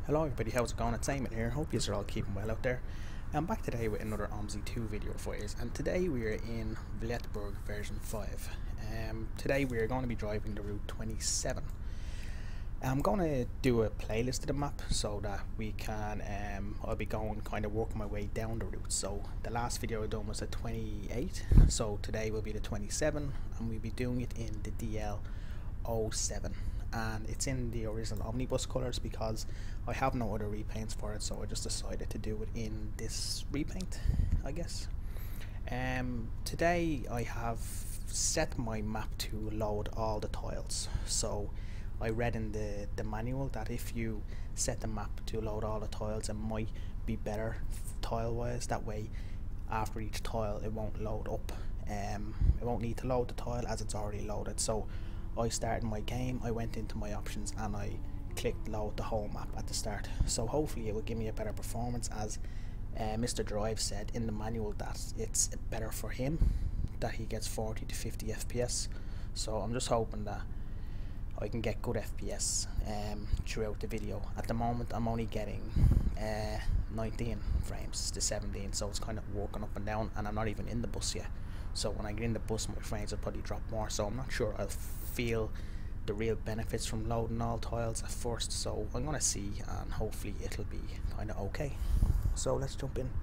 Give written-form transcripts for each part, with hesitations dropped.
Hello everybody, how's it going? It's Eamon here. Hope you're all keeping well out there. I'm back today with another Omsi 2 video for you, and today we are in Vlietburg version 5. Today we are going to be driving the route 27. I'm going to do a playlist of the map so that we can, I'll be going kind of working my way down the route. So the last video I done was at 28, so today will be the 27, and we'll be doing it in the DL07. And it's in the original omnibus colours because I have no other repaints for it, so I just decided to do it in this repaint, I guess. Today I have set my map to load all the tiles. So I read in the manual that if you set the map to load all the tiles, it might be better tile wise. That way after each tile it won't load up, it won't need to load the tile as it's already loaded. So I started my game, I went into my options and I clicked load the whole map at the start. So hopefully it will give me a better performance, as Mr. Drive said in the manual that it's better for him, that he gets 40 to 50 FPS. So I'm just hoping that I can get good FPS throughout the video. At the moment I'm only getting 19 frames to 17, so it's kind of walking up and down, and I'm not even in the bus yet. So when I get in the bus, my frames will probably drop more, so I'm not sure I'll feel the real benefits from loading all tiles at first. So I'm gonna see, and hopefully it'll be kind of okay. So let's jump in.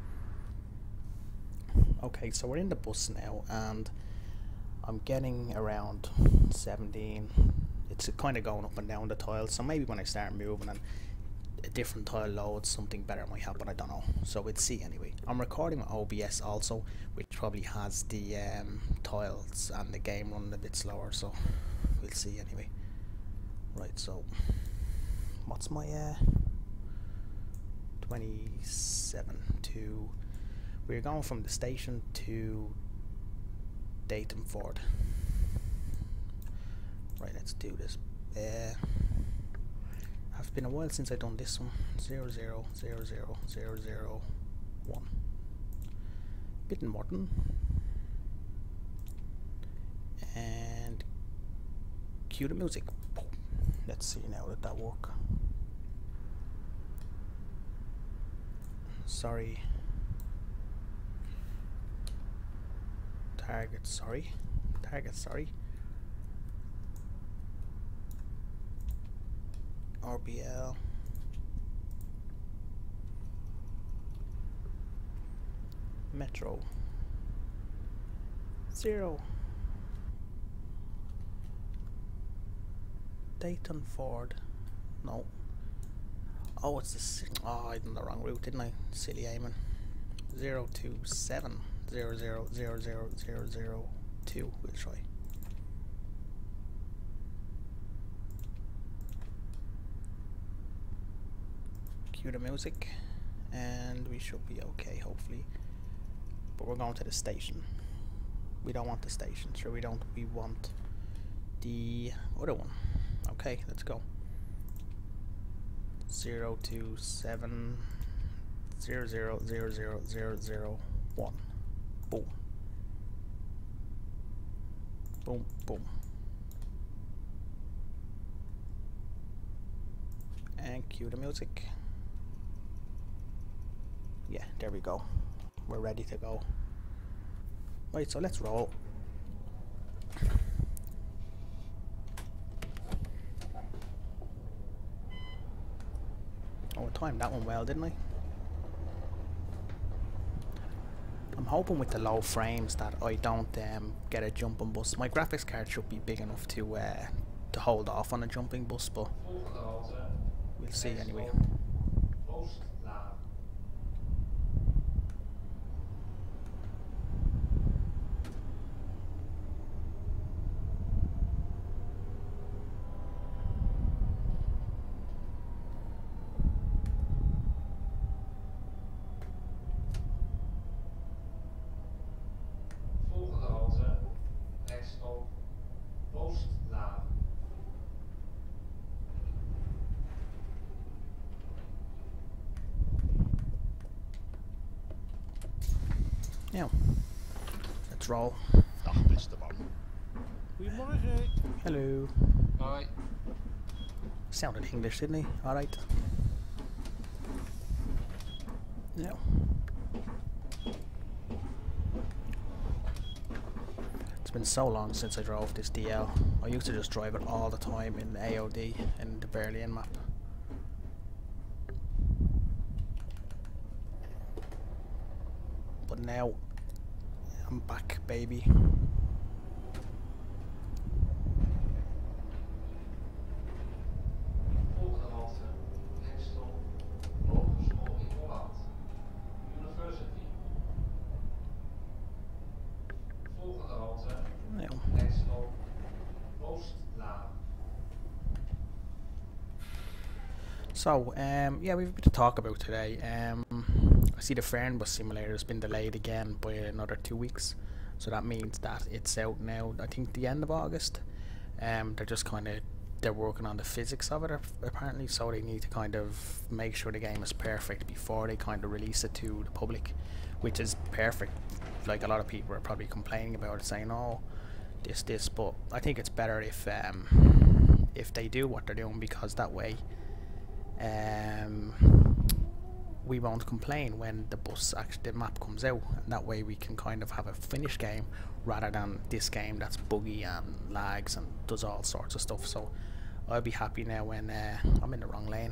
Okay, so we're in the bus now, and I'm getting around 17. It's kind of going up and down the tiles, so maybe when I start moving and a different tile loads, something better might happen, I don't know. So we'll see anyway. I'm recording with OBS also, which probably has the tiles and the game running a bit slower, so we'll see anyway. Right, so what's my 27 to, we're going from the station to Daytonford. Right, let's do this. It's been a while since I've done this one. 0000001. Bit modern. And cue the music. Let's see now that work. Sorry. Target, sorry. RBL. Metro. 0. Daytonford. No. Oh, it's this. Oh, I did the wrong route, didn't I? Silly Eamon. 027 0000002. We'll try. Cue the music, and we should be okay, hopefully. But we're going to the station. We don't want the station, sure we don't. We want the other one. Okay, let's go. 027 0000001. Boom. Boom, boom. And cue the music. Yeah, there we go. We're ready to go. Right, so let's roll. Oh, I timed that one well, didn't I? I'm hoping with the low frames that I don't get a jumping bus. My graphics card should be big enough to hold off on a jumping bus, but we'll see anyway. Now, let's roll. Dag beste man. Goedemorgen. Hello. Hoi. Sounded English, didn't he? Alright. No. It's been so long since I drove this DL. I used to just drive it all the time in AOD in the Berlin map. But now I'm back, baby. So, yeah, we've a bit to talk about today. I see the Fernbus simulator has been delayed again by another 2 weeks, so that means that it's out now, I think the end of August. They're just they're working on the physics of it apparently, so they need to kind of make sure the game is perfect before they kind of release it to the public, which is perfect. Like, a lot of people are probably complaining about it, saying, oh, this, but I think it's better if they do what they're doing, because that way we won't complain when the map comes out, and that way we can kind of have a finished game rather than this game that's buggy and lags and does all sorts of stuff. So I'll be happy now when I'm in the wrong lane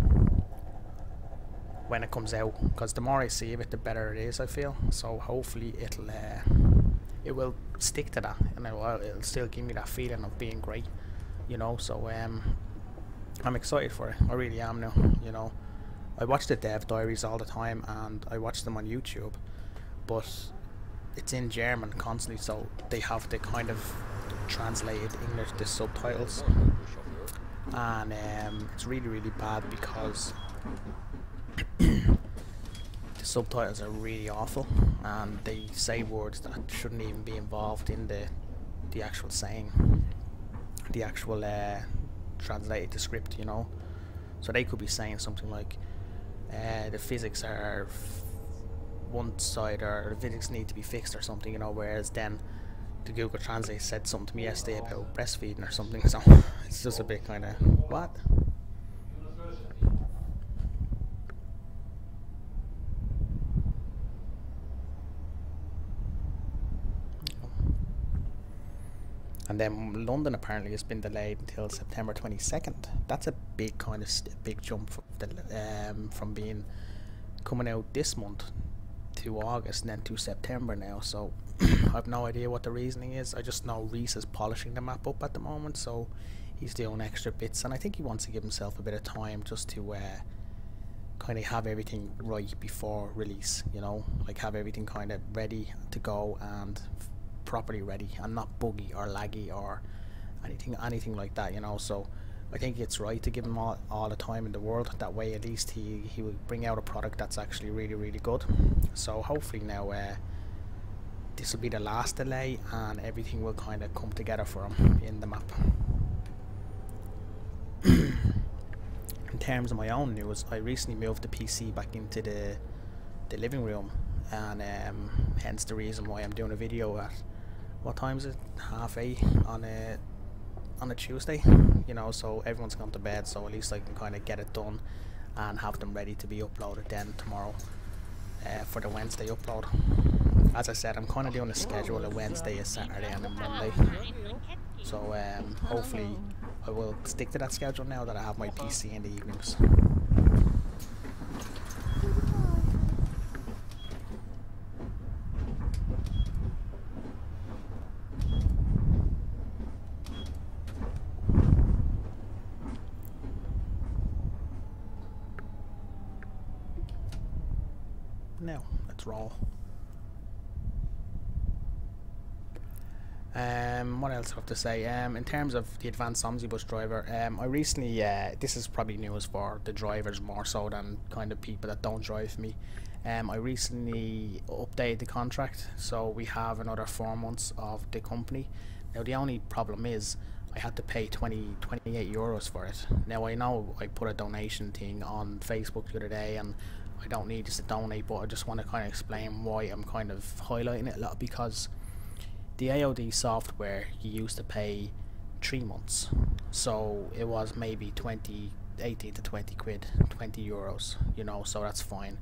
when it comes out, because the more I see of it, the better it is, I feel. So hopefully it will stick to that, and it'll still give me that feeling of being great, you know. So I'm excited for it. I really am now, you know. I watch the dev diaries all the time, and I watch them on YouTube, but it's in German constantly, so they have to kind of translate English, the subtitles, and it's really, really bad because the subtitles are really awful, and they say words that shouldn't even be involved in the actual saying, the actual translated the script, you know. So they could be saying something like the physics are one side, or the physics need to be fixed or something, you know, whereas then the Google Translate said something to me yesterday about breastfeeding or something. So it's just a bit kind of what. And then London apparently has been delayed until September 22nd. That's a big kind of big jump from being coming out this month to August and then to September now. So I have no idea what the reasoning is. I just know Reese is polishing the map up at the moment, so he's doing extra bits, and I think he wants to give himself a bit of time just to kind of have everything right before release, you know, like have everything kind of ready to go and properly ready, and not buggy or laggy or anything like that, you know. So I think it's right to give him all the time in the world. That way at least he will bring out a product that's actually really, really good. So hopefully now this will be the last delay, and everything will kind of come together for him in the map. In terms of my own news, I recently moved the PC back into the living room, and hence the reason why I'm doing a video at, what time is it, 8:30 on a Tuesday, you know. So everyone's gone to bed, so at least I can kind of get it done and have them ready to be uploaded then tomorrow for the Wednesday upload. As I said, I'm kind of doing a schedule of Wednesday, a Saturday and a Monday, so hopefully I will stick to that schedule now that I have my PC in the evenings. Now, let's roll. What else do I have to say? In terms of the advanced OmsiBuzz driver, I recently, this is probably news for the drivers more so than kind of people that don't drive me. I recently updated the contract, so we have another 4 months of the company. Now the only problem is I had to pay 28 euros for it. Now I know I put a donation thing on Facebook the other day, and I don't need to donate, but I just want to kind of explain why I'm kind of highlighting it a lot, because the AOD software you used to pay 3 months, so it was maybe 18 to 20 quid, 20 euros, you know, so that's fine.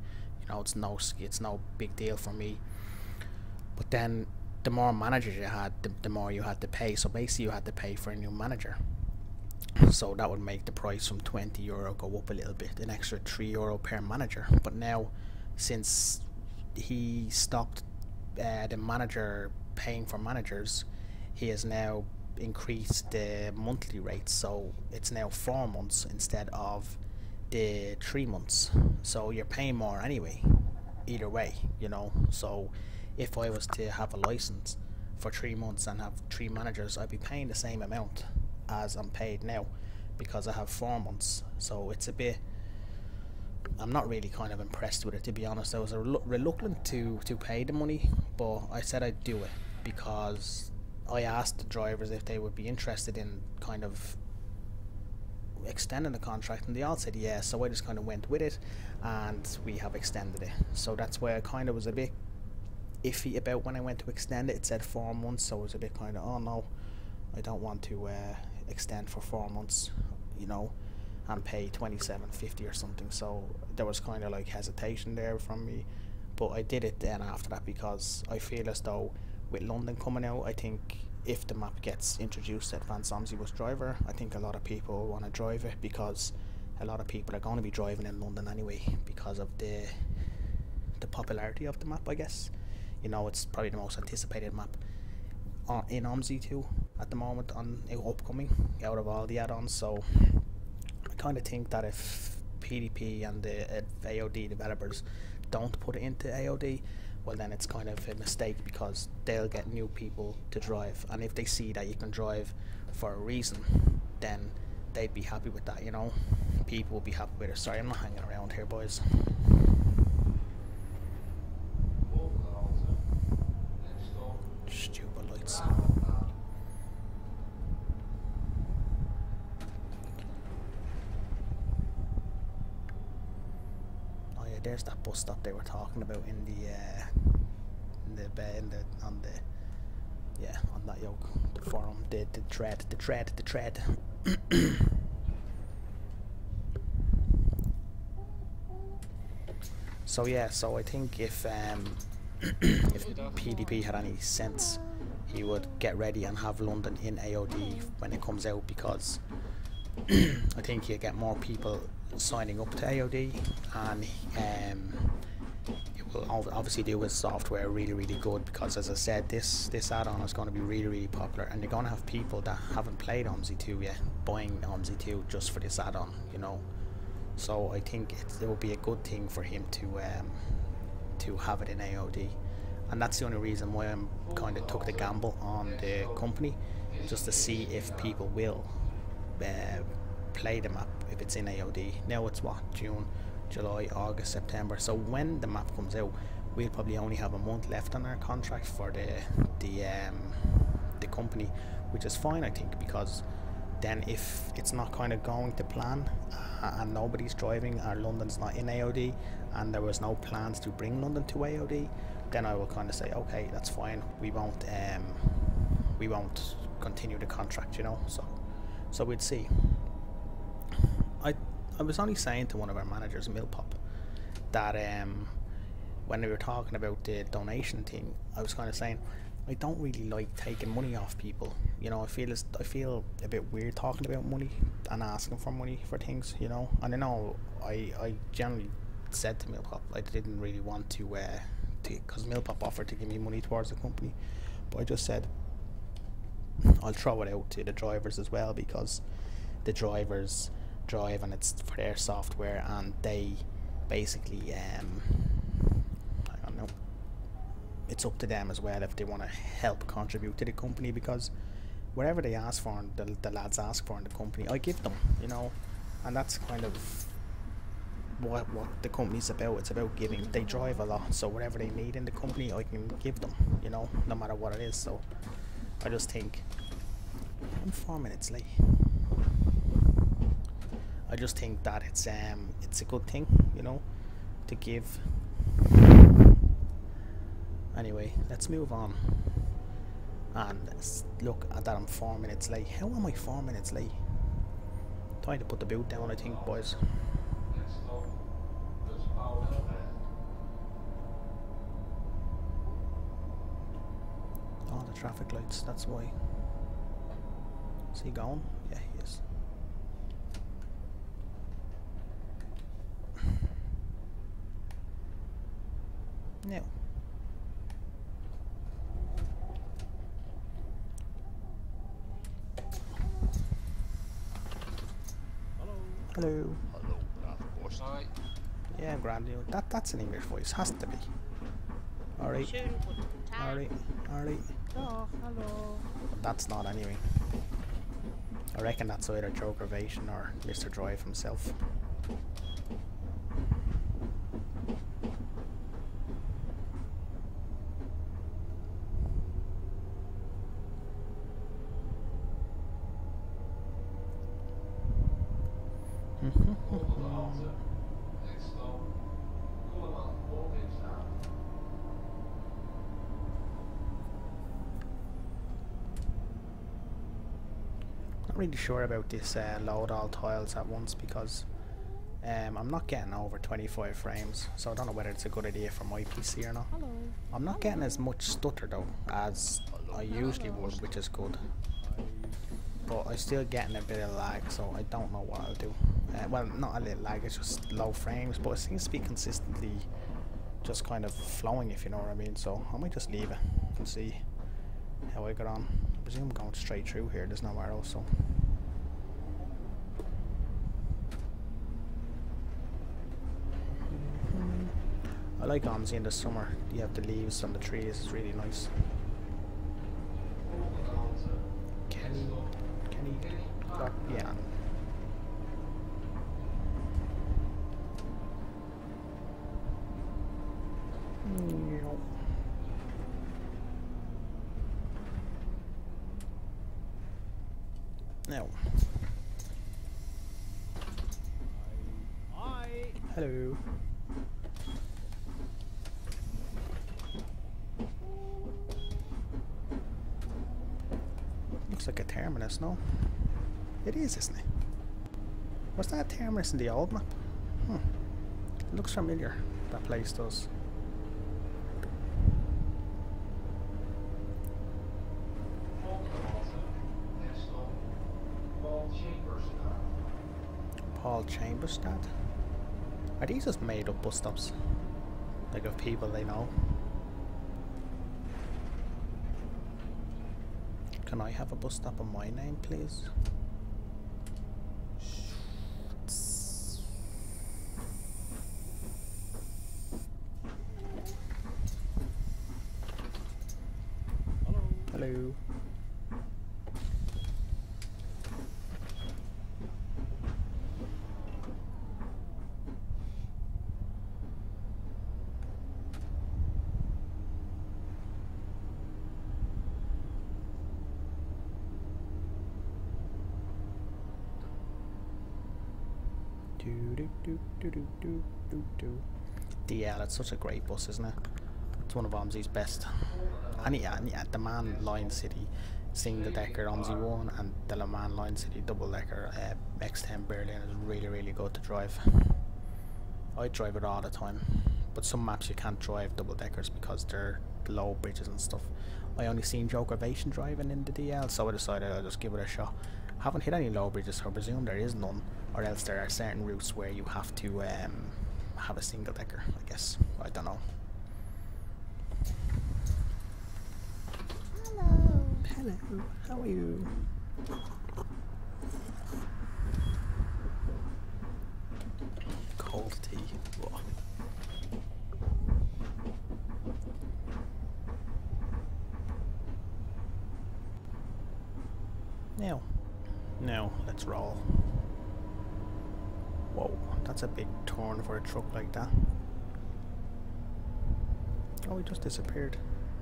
You know, it's no big deal for me. But then the more managers you had, the more you had to pay. So basically you had to pay for a new manager. So that would make the price from €20 go up a little bit, an extra €3 per manager. But now, since he stopped the manager paying for managers, he has now increased the monthly rate, so it's now 4 months instead of the 3 months. So you're paying more anyway, either way, you know. So if I was to have a license for 3 months and have 3 managers, I'd be paying the same amount as I'm paid now, because I have 4 months. So it's a bit, I'm not really kind of impressed with it, to be honest. I was reluctant to pay the money, but I said I'd do it because I asked the drivers if they would be interested in kind of extending the contract, and they all said yeah. So I just kind of went with it, and we have extended it. So that's why I kind of was a bit iffy about when I went to extend it. It said 4 months, so I was a bit kind of, oh no, I don't want to extend for 4 months, you know, and pay $27.50 or something. So there was kind of like hesitation there from me, but I did it then after that, because I feel as though with London coming out, I think if the map gets introduced at Advanced OmsiBuzz Driver, I think a lot of people want to drive it, because a lot of people are going to be driving in London anyway because of the popularity of the map, I guess. You know, it's probably the most anticipated map in Omsi too at the moment, on upcoming out of all the add-ons. So I kind of think that if PDP and the AOD developers don't put it into AOD, well then it's kind of a mistake, because they'll get new people to drive, and if they see that you can drive for a reason, then they'd be happy with that, you know. People will be happy with it. Sorry, I'm not hanging around here, boys. Stupid lights. Oh yeah, there's that bus stop they were talking about on that yoke, the forum, the tread. So yeah, so I think if PDP had any sense, he would get ready and have London in AOD when it comes out, because I think you'll get more people signing up to AOD, and it will obviously do with software really good, because as I said, this add-on is going to be really popular, and you're going to have people that haven't played Omsi 2 yet buying Omsi 2 just for this add-on, you know. So I think it will be a good thing for him to have it in AOD, and that's the only reason why I'm kind of took the gamble on the company, just to see if people will play the map if it's in AOD. Now it's what, June, July, August, September. So when the map comes out, we'll probably only have a month left on our contract for the company, which is fine, I think, because then if it's not kind of going to plan and nobody's driving, or London's not in AOD, and there was no plans to bring London to AOD, then I will kind of say, okay, that's fine, we won't continue the contract, you know. So we'd see. I was only saying to one of our managers, Millpop, that when they were talking about the donation thing, I was kind of saying, I don't really like taking money off people, you know. I feel a bit weird talking about money and asking for money for things, you know. And I know I generally said to Millpop I didn't really want to because Millpop offered to give me money towards the company, but I just said I'll throw it out to the drivers as well, because the drivers drive and it's for their software, and they basically I don't know, it's up to them as well if they want to help contribute to the company, because whatever they ask for and the lads ask for in the company, I give them, you know. And that's kind of what the company's about. It's about giving. They drive a lot, so whatever they need in the company, I can give them, you know, no matter what it is. So I just think I'm 4 minutes late. I just think that it's a good thing, you know, to give. Anyway, let's move on and look at that. I'm 4 minutes late. How am I 4 minutes late? Trying to put the boot down, I think, boys. the traffic lights, that's why. Is he going? Yeah, he is. No. Hello. Hello, Vlietburg. Hi. Yeah, grand. That's an English voice, has to be. Alright. Alright. Alright. Oh, hello. That's not anyway. I reckon that's either Joe Gravation or Mr. Drive himself. Not really sure about this load all tiles at once because I'm not getting over 25 frames, so I don't know whether it's a good idea for my PC or not. Hello. I'm not getting as much stutter though as I usually would, which is good. But I'm still getting a bit of lag, so I don't know what I'll do. Well, not a little lag, it's just low frames, but it seems to be consistently just kind of flowing, if you know what I mean. So I might just leave it and see how I get on. I presume I'm going straight through here, there's no arrow, so. I like Omsi in the summer. You have the leaves on the trees, it's really nice. Can he got, yeah. No. Hi. Hello. Looks like a terminus, no? It is, isn't it? Was that a terminus in the old map? It looks familiar, that place does. Paul Chamberstad? Are these just made up bus stops? Like of people they know? Can I have a bus stop on my name, please? Hello. Hello. DL, it's such a great bus, isn't it? It's one of Omsi's best. And yeah, the Man Line City single decker Omsi 1 and the Le Mans Line City double decker X10 Berlin is really, really good to drive. I drive it all the time, but some maps you can't drive double deckers because they're low bridges and stuff. I only seen Joe Gravation driving in the DL, so I decided I'll just give it a shot. Haven't hit any low bridges, so I presume there is none, or else there are certain routes where you have to have a single decker, I guess. I don't know. Hello. Hello, how are you? Cold tea. Whoa. Now, let's roll. Whoa, that's a big turn for a truck like that. Oh, he just disappeared.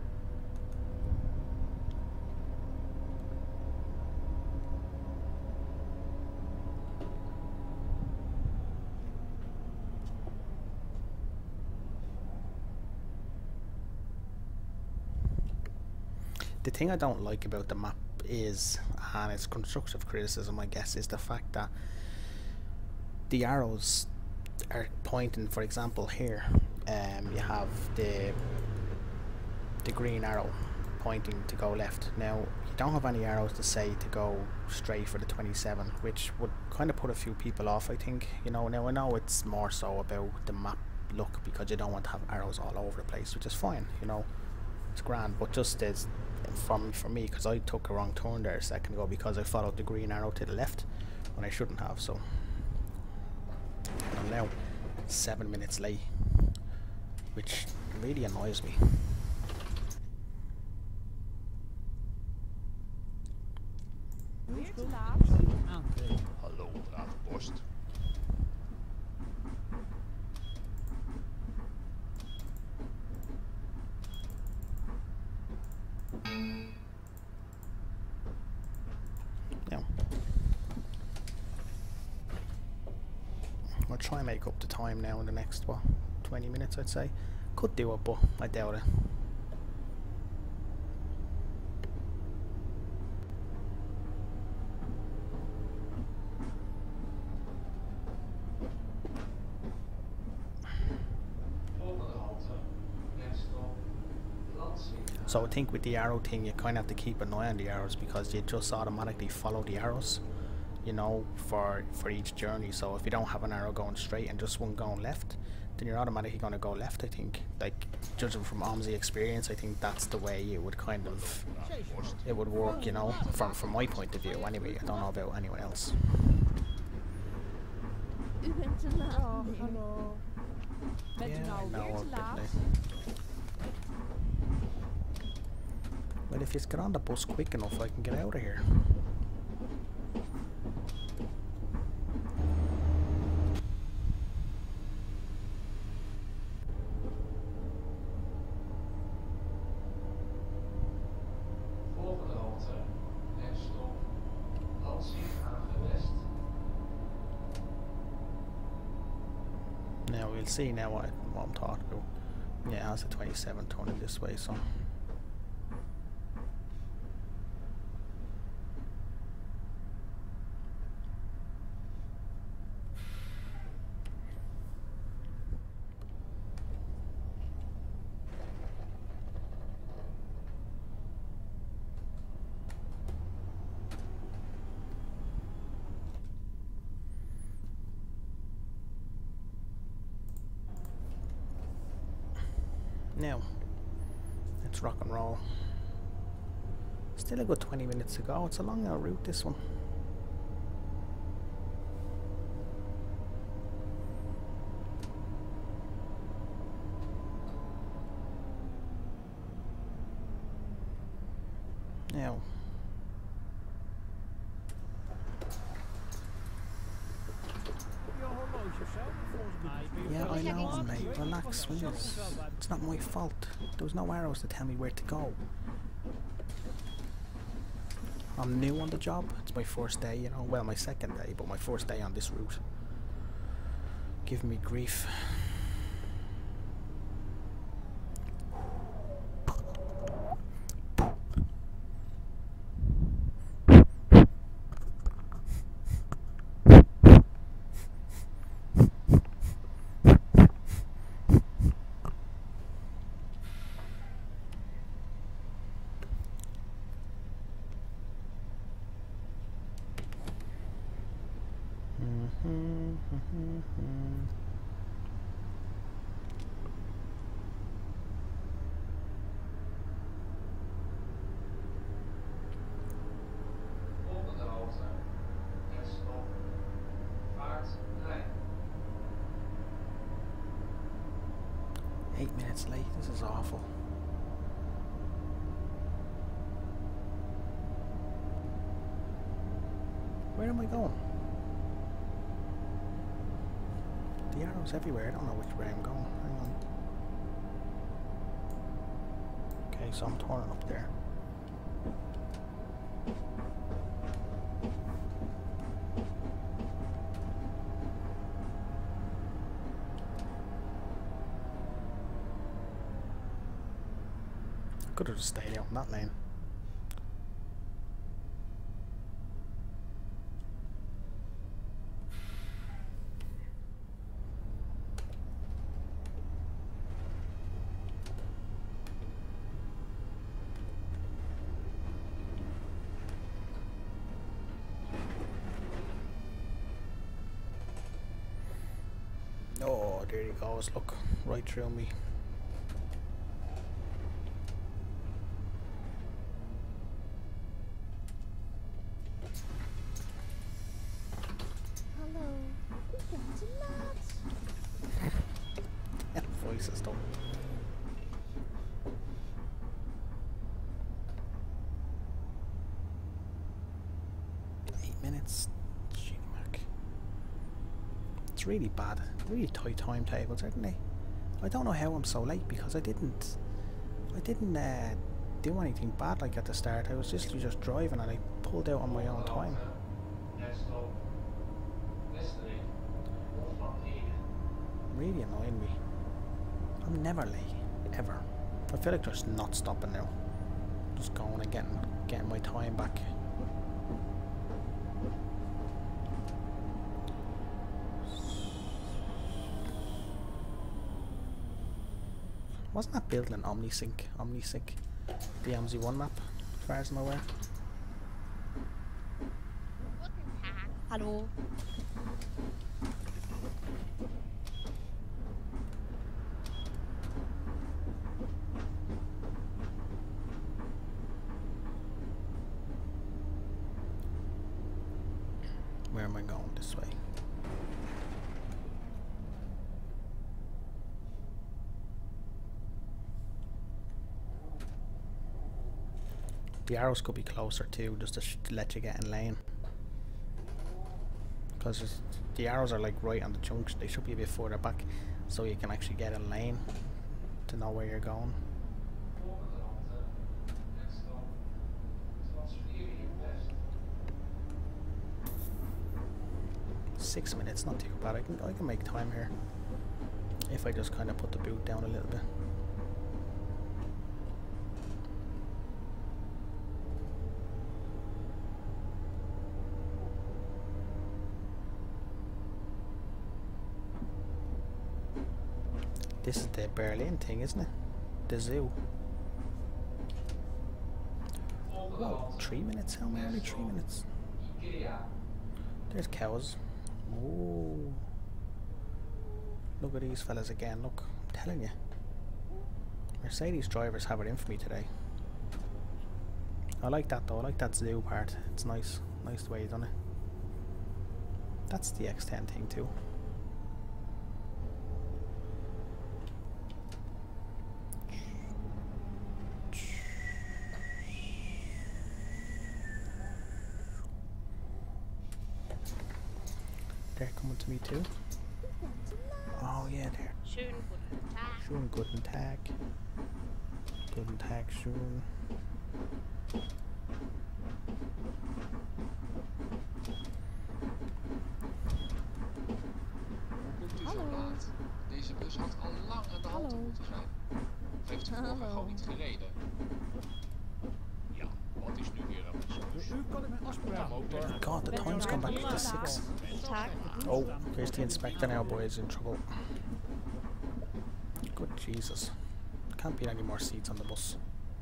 The thing I don't like about the map is, and it's constructive criticism I guess, is the fact that the arrows are pointing, for example here, you have the green arrow pointing to go left. Now, you don't have any arrows to say to go straight for the 27, which would kind of put a few people off, I think. You know, now I know it's more so about the map look because you don't want to have arrows all over the place, which is fine, you know, it's grand, but just as for me, because I took a wrong turn there a second ago because I followed the green arrow to the left when I shouldn't have, so I'm now 7 minutes late, which really annoys me. Hallo, Raadpost. Yeah. I'll try and make up the time now in the next, what, 20 minutes I'd say. Could do it, but I doubt it. So I think with the arrow thing you kind of have to keep an eye on the arrows because you just automatically follow the arrows, you know, for each journey. So if you don't have an arrow going straight and just one going left, then you're automatically going to go left, I think. Like, judging from Omsi experience, I think that's the way it would kind of, it would work, you know, from my point of view anyway. I don't know about anyone else. Oh, hallo. Yeah, I know, a bit late. Well, if you get on the bus quick enough, I can get out of here. Volgende halte, remstop, Daytonfordplein West. Now we'll see now what I'm talking about. Yeah, it has a 27 turning this way, so. Now, let's rock and roll. Still a good 20 minutes to go. It's a long route, this one. Now, yeah, I know, mate. Relax, will you? It's not my fault. There was no arrows to tell me where to go. I'm new on the job. It's my first day, you know. Well, my second day, but my first day on this route. Give me grief. Volgende halte, remstop, Vlietburg. 8 minutes late. This is awful. Where am I going? The arrows everywhere. I don't know which way I'm going. Hang on. Okay, so I'm turning up there. I could have just stayed out in that lane. Oh, there he goes. Look, right through me. Hallo, u bent te laat. Voices though. Minutes. Gee, Mark. It's really bad. Really tight timetables, aren't they? I don't know how I'm so late because I didn't do anything bad like at the start. I was just driving and I pulled out on my own time. Really annoying me. I'm never late, ever. I feel like just not stopping now. Just going and getting my time back. Wasn't that building an Omnisync, the MZ1 map, as far as I'm aware? Hallo. Where am I going? This way. The arrows could be closer too, just to let you get in lane. Because the arrows are like right on the junction, they should be a bit further back, so you can actually get in lane to know where you're going. 6 minutes, not too bad. I can make time here if I just kind of put the boot down a little bit. This is the Berlin thing, isn't it? The zoo. Whoa, 3 minutes? How many? 3 minutes? There's cows. Ooh. Look at these fellas again, look. I'm telling you. Mercedes drivers have it in for me today. I like that though, I like that zoo part. It's nice. Nice the way you've done it. That's the X10 thing too. They're coming to me too. Oh yeah, there. Schönen guten Tag. Guten Tag, schön. Komt u zo laat? Deze bus had al lang aan de hand moeten zijn. Of heeft u morgen gewoon niet gereden? Ja, wat is nu weer aan de U kan in mijn afspraak. God, the time's gone back to 6. Oh, here's the inspector now, boys, in trouble. Good Jesus. Can't be any more seats on the bus.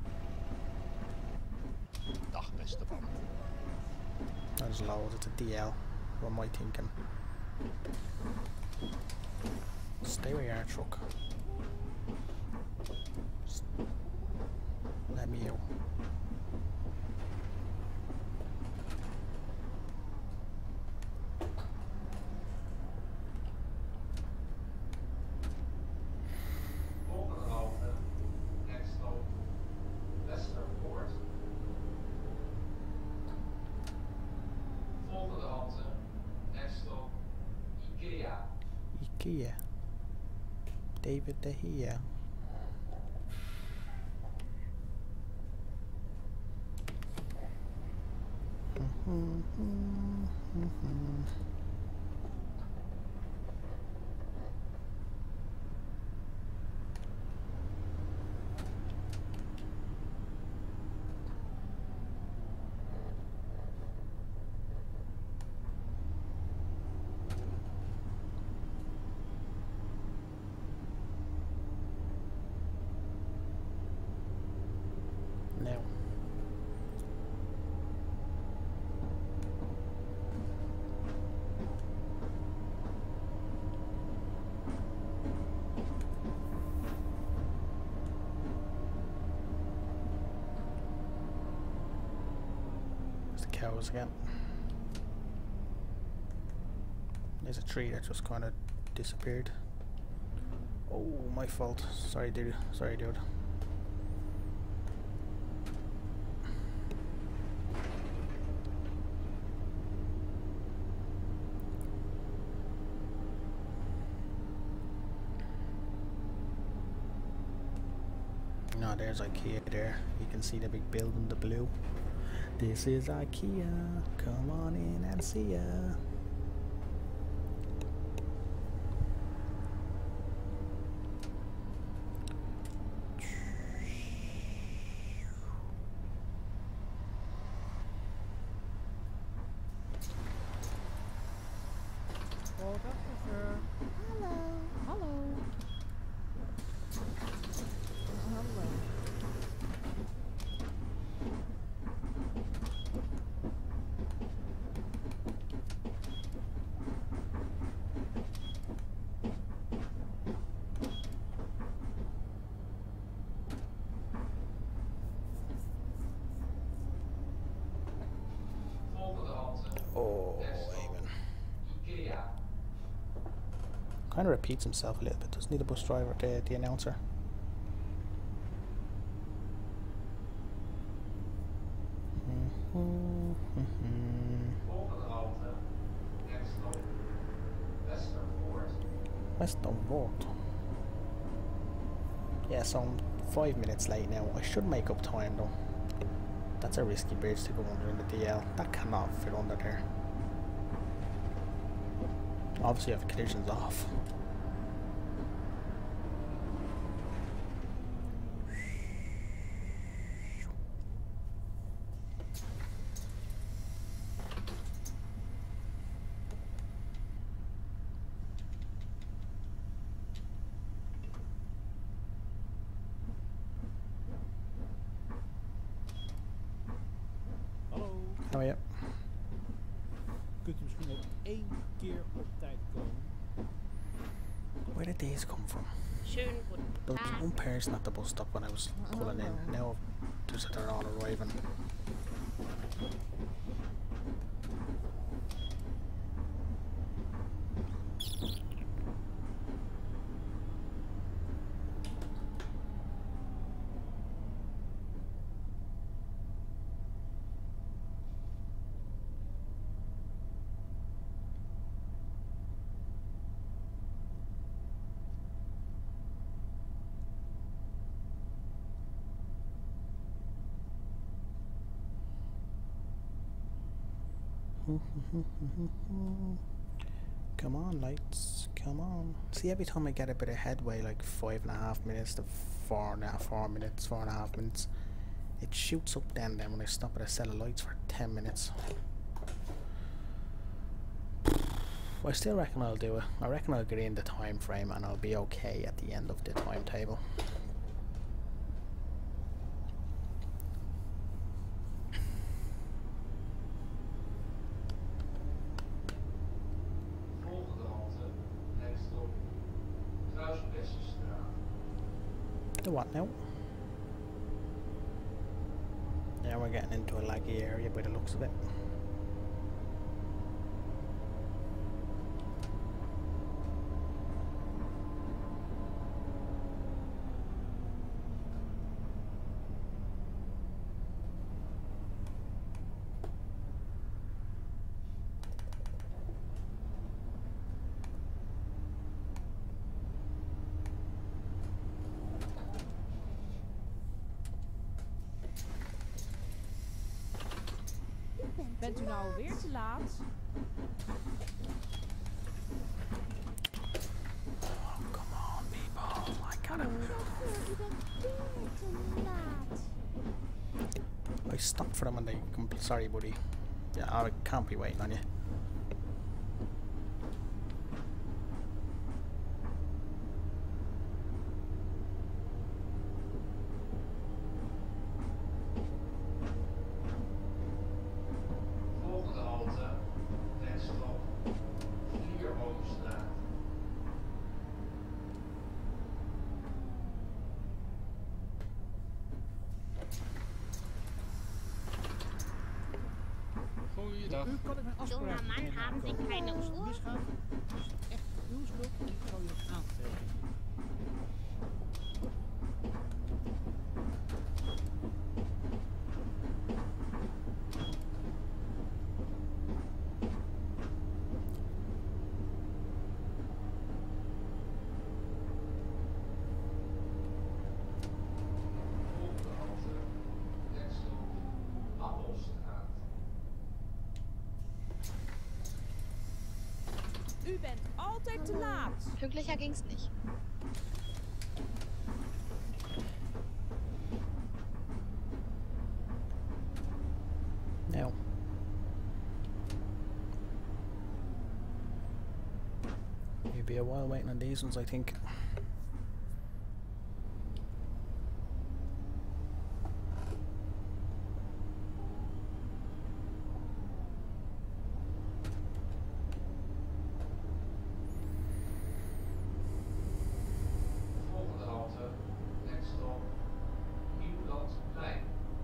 Dag beste man. There's loads, it's a DL. What am I thinking? Stay where you are, truck. Let me out. IKEA. David de Gea. Now. cows again. There's a tree that just kind of disappeared. Oh, my fault. Sorry, dude. Sorry, dude. No, there's IKEA there. You can see the big building, the blue. This is IKEA. Come on in and see ya. Hallo. Hallo. Hallo. Oh, Eamon. Kind of repeats himself a little bit, doesn't he, the bus driver, the announcer? Westernport. Yeah, so I'm 5 minutes late now. I should make up time though. That's a risky bridge to go under in the DL. That cannot fit under there. Obviously I have collisions off. Hallo, Oh yeah. kunt u misschien ook 1 keer op tijd komen? Where did these come from? Schönen guten There was Tag. one person at the bus stop when I was pulling in. Now just they're all arriving. Come on, lights, come on. See, every time I get a bit of headway, like 5.5 minutes to 4 minutes, 4.5 minutes, it shoots up then when I stop at a set of lights for 10 minutes. I still reckon I'll do it. I reckon I'll get in the time frame and I'll be okay at the end of the timetable. The what now? Yeah, we're getting into a laggy area by the looks of it. Bent u nou alweer te laat? Oh, come on, people. I gotta. Chauffeur, u bent weer te laat. I stopped for them and they. Sorry, buddy. Yeah, I can't be waiting on you. Goeiedag. U kan ik mijn afspraak Jonge man, haben Sie keine Uhr? misgaan? Het is echt uw schuld en ik zou je het aangeven. U bent altijd te laat. Pünktlicher ging's nicht. Now. You'll be a while waiting on these ones, I think. Volgende halte. Next stop. Vlietburg.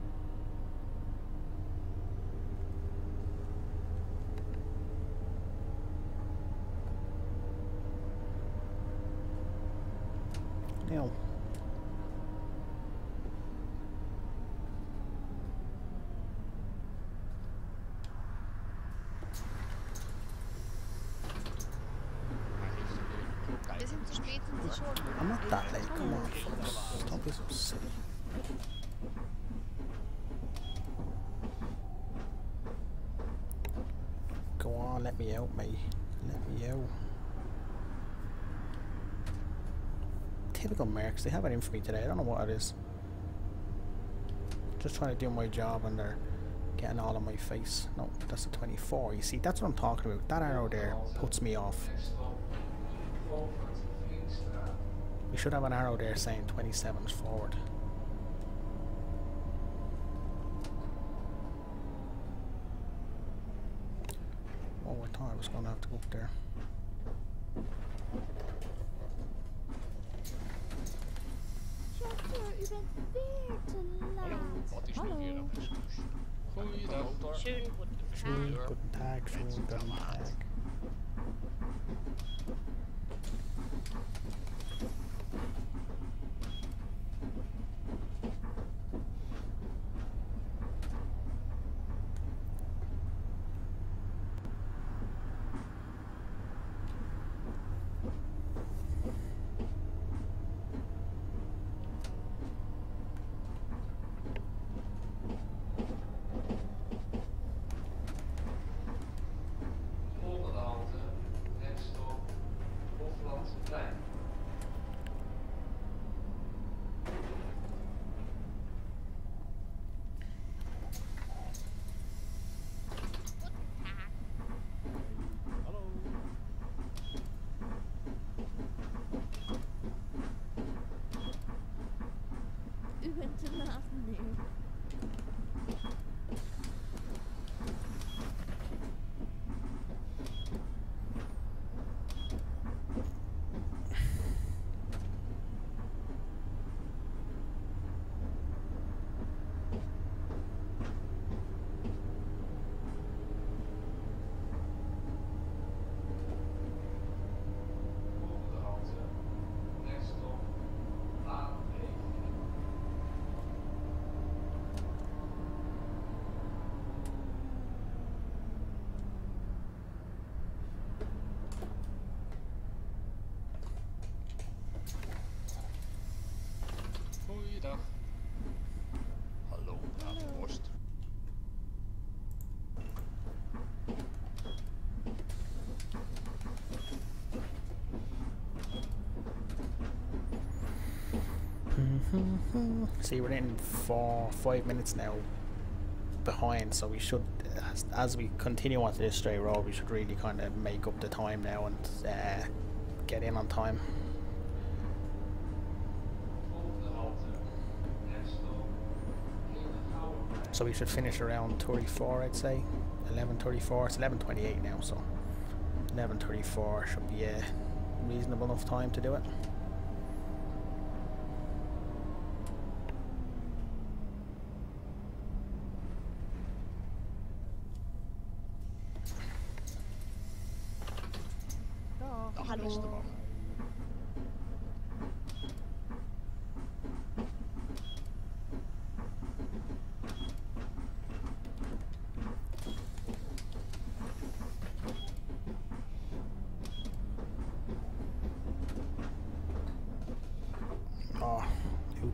Now. Bisschen zu spät sind sie schon. I'm not that late, come on, folks. Don't be so silly. Go on, let me out, mate. Let me out. Typical mercs, they have it in for me today. I don't know what it is. Just trying to do my job and they're getting all on my face. No, that's a 24. You see, that's what I'm talking about. That arrow there puts me off. We should have an arrow there saying 27 is forward. Oh, I thought I was going to have to go up there. Chauffeur, u bent weer te Hallo, laat. wat is nu weer een excuus? Goeiedag. Schönen guten Schönen Tag. guten Tag, schönen guten Tag. Volgende halte. Next stop. Daytonfordplein. Hallo. U bent te laat, meneer. Volgende halte. Next stop. Vlietburg. Goeiedag. Hallo, Daytonfordplein. See, we're in 5 minutes now behind, so we should, as we continue onto this straight road, we should really kind of make up the time now and get in on time. Volgende halte. Next stop. Inhabitants. So we should finish around 34, I'd say. 11:34. It's 11:28 now, so 11:34 should be a reasonable enough time to do it.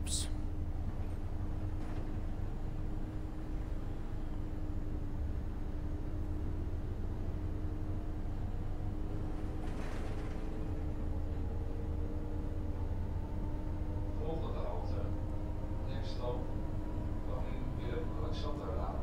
Oops. Volgende halte. Next stop. Rotterdam.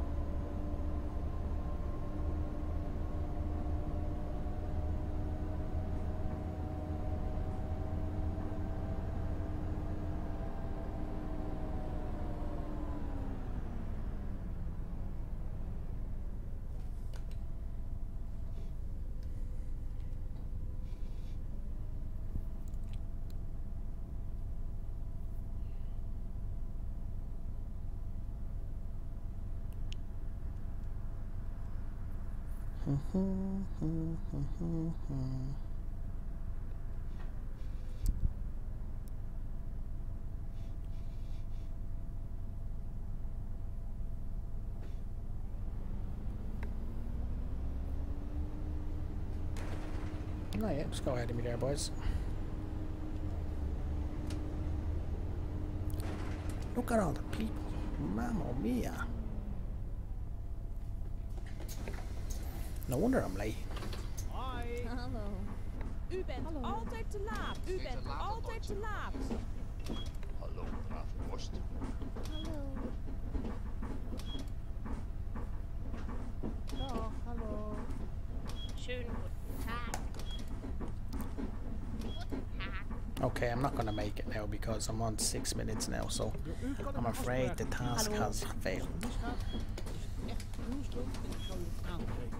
No, yeah, just go ahead of me there, boys. Look at all the people. Mamma mia. No wonder I'm late. Hoi. Hallo. U bent altijd te laat. U Beter bent laat dan altijd nooit, te hè? laat. Hallo, Ravenworst. Hallo. Dag, hallo. Schönen guten Tag. Guten Tag. Okay, I'm not gonna make it now because I'm on 6 minutes now, so Door u kan ik I'm een afraid the afspraak task maken. has failed. Als het misgaat, is het echt uw schuld en ik zal u aangeven.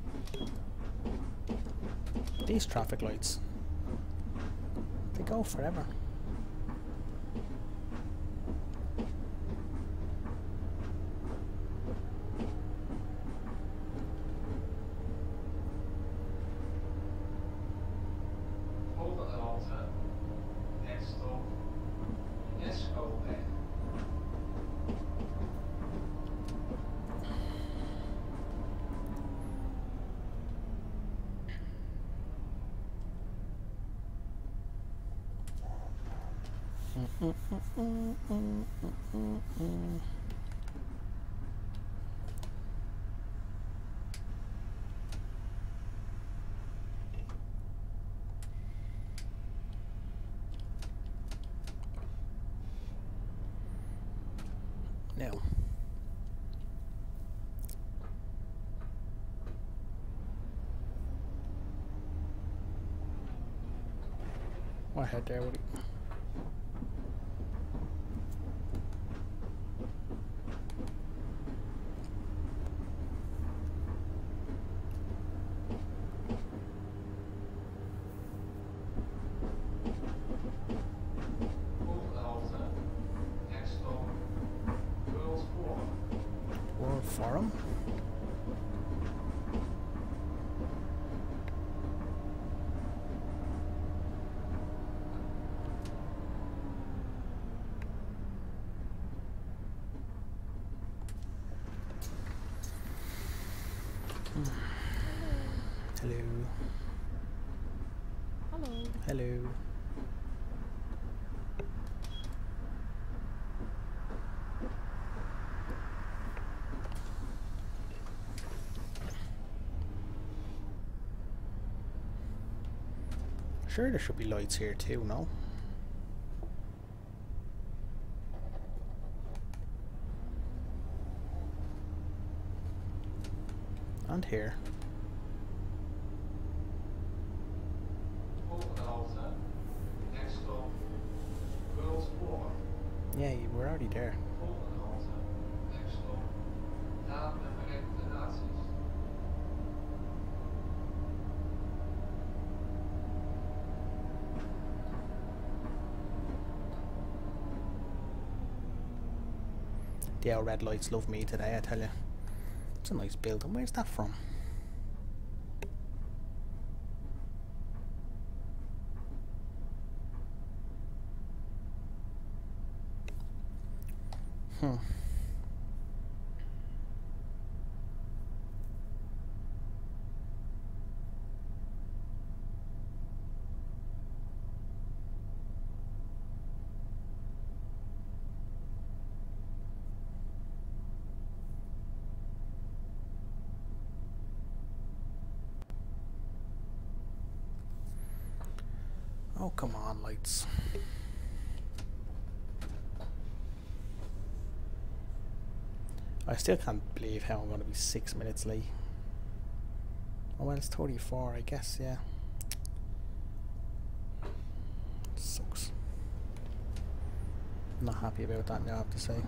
These traffic lights, they go forever. Volgende halte. Next stop. Escoweg. Now, what ahead there, Woody? Volgende halte. Next stop. World Forum. World Forum? Hello. Hallo. Hello. Sure, there should be lights here too, no? And here. Volgende halte. Next stop. World Forum. Yeah, we're already there. Volgende halte. Next stop. Raad en Verenigde Naties. The old red lights love me today, I tell you. It's a nice building. Where's that from? Oh, come on, lights. I still can't believe how I'm going to be 6 minutes late. Oh well, it's 34, I guess, yeah. Sucks. Not happy about that now, I have to say.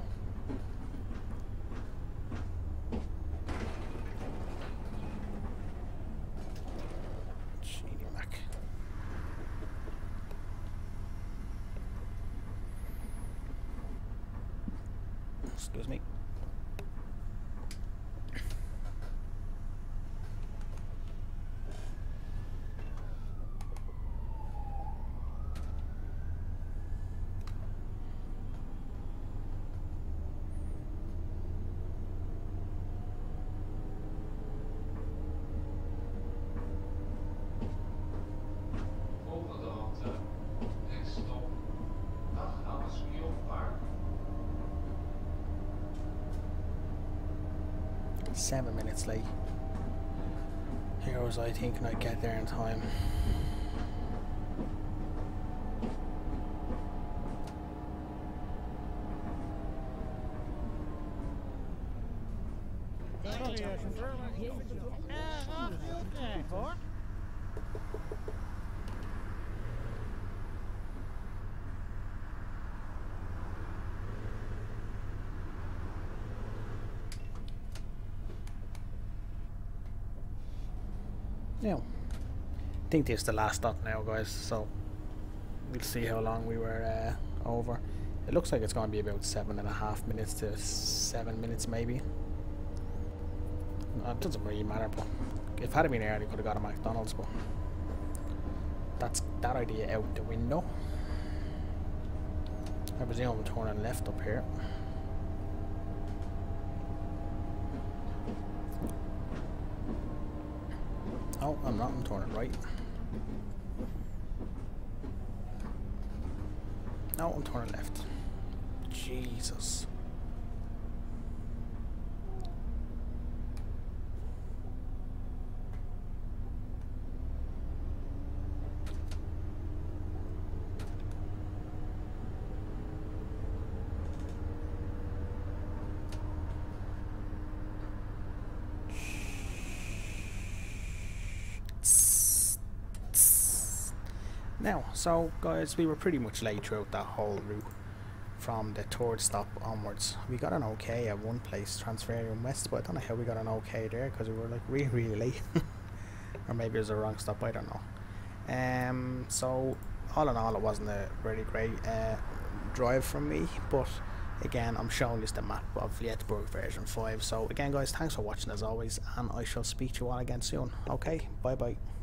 Genie Mac. Excuse me. Volgende halte. Next stop. Vlietburg. 7 minutes late. Here was I thinking I'd get there in time. Sorry, chauffeur, maar ik vind het wel erg veel krijgen, hoor. Now, I think this is the last stop now, guys, so we'll see how long we were over. It looks like it's going to be about 7.5 minutes to 7 minutes maybe. It doesn't really matter, but if had it been early, I could have got a McDonald's, but that's that idea out the window. I presume I'm turning left up here. Oh, I'm not, I'm turning right. No, I'm turning left. Jesus. Now, so guys, we were pretty much late throughout that whole route from the third stop onwards. We got an okay at one place, Transferium West, but I don't know how we got an okay there because we were like really late. Or maybe it was a wrong stop, I don't know. So all in all, it wasn't a really great drive from me, but again, I'm showing this the map of Vlietburg version 5. So again guys, thanks for watching as always, and I shall speak to you all again soon. Okay, bye bye.